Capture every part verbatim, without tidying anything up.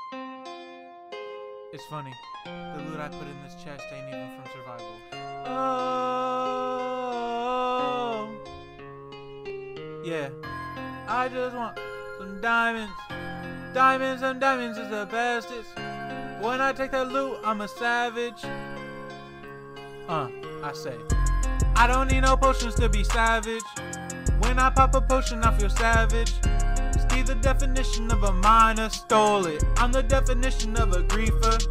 It's funny, the loot I put in this chest ain't even from survival. Oh, yeah, I just want some diamonds. Diamonds and diamonds is the bestest. When I take that loot, I'm a savage. Uh, I say, I don't need no potions to be savage. When I pop a potion, I feel savage. Steve, the definition of a miner, stole it. I'm the definition of a griefer.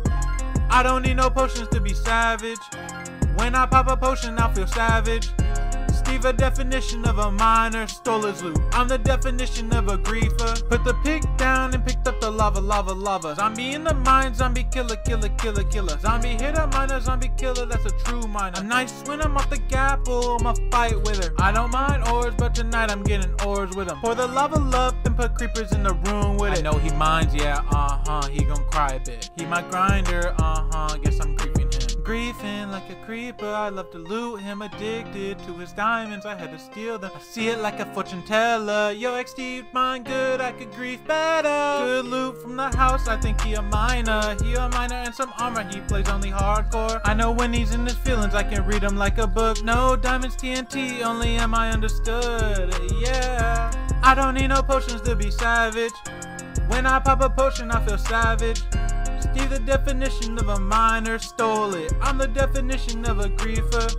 I don't need no potions to be savage. When I pop a potion, I feel savage. Steve, a definition of a miner, stole his loot. I'm the definition of a griefer. Put the pick down and picked up the lava, lava, lava. Zombie in the mine, zombie killer, killer, killer, killer. Zombie hitter, miner, zombie killer, that's a true miner. I'm nice when I'm off the gapple, I'ma fight with her. I don't mind ores, but tonight I'm getting ores with him. Pour the lava up and put creepers in the room with it. I know he minds, yeah, uh-huh, he gon' cry a bit. He my grinder, uh-huh, guess I'm griefing him. Griefing like a creeper, I love to loot him. Addicted to his diamonds, I had to steal them. I see it like a fortune teller. Yo, X Steve, mine good, I could grief better. Good loot from the house, I think he a miner. He a miner and some armor, he plays only hardcore. I know when he's in his feelings, I can read him like a book. No diamonds T N T, only am I understood, yeah. I don't need no potions to be savage. When I pop a potion, I feel savage. Steve, the definition of a miner, stole it. I'm the definition of a griefer.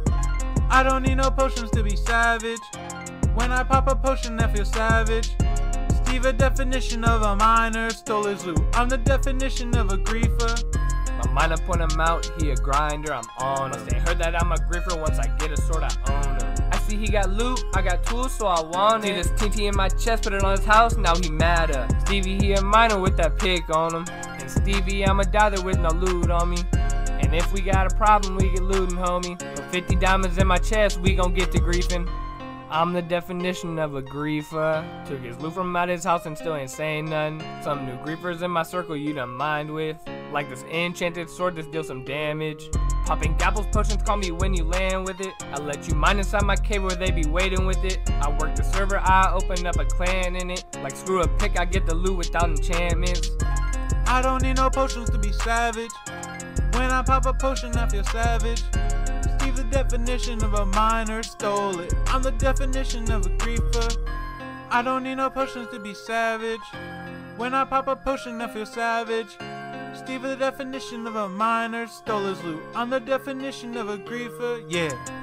I don't need no potions to be savage. When I pop a potion, I feel savage. Steve, a definition of a miner, stole his loot. I'm the definition of a griefer. My miner point him out, he a grinder, I'm on him. They heard that I'm a griefer, once I get a sword, I own him. I see he got loot, I got tools, so I want it. See this T T in my chest, put it on his house, now he madder. Stevie, he a miner with that pick on him. And Stevie, I'm a dother with no loot on me. And if we got a problem, we get looting, homie. Put fifty diamonds in my chest, we gon' get to griefing. I'm the definition of a griefer. Took his loot from out his house and still ain't saying nothing. Some new griefers in my circle you don't mind with. Like this enchanted sword that deals some damage. Popping gapples potions, call me when you land with it. I let you mine inside my cave where they be waiting with it. I work the server, I open up a clan in it. Like screw a pick, I get the loot without enchantments. I don't need no potions to be savage. When I pop a potion, I feel savage. Steve, the definition of a miner, stole it. I'm the definition of a griefer. I don't need no potions to be savage. When I pop a potion, I feel savage. Steve, the definition of a miner, stole his loot. I'm the definition of a griefer, yeah.